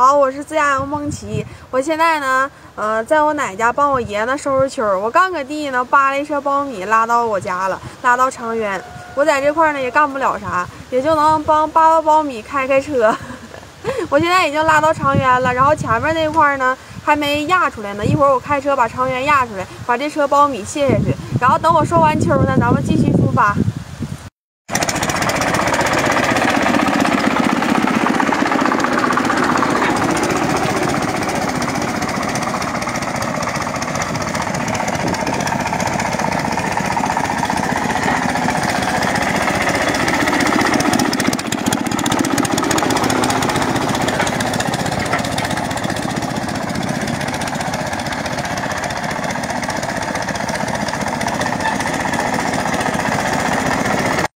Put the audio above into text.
好，我是自驾游梦琪。我现在呢，在我奶家帮我爷呢收拾秋儿。我刚搁地呢扒了一车苞米拉到我家了，拉到长渊。我在这块呢也干不了啥，也就能扒苞米开车。我现在已经拉到长渊了，然后前面那块呢还没压出来呢。一会儿我开车把长渊压出来，把这车苞米卸下去，然后等我收完秋呢，咱们继续出发。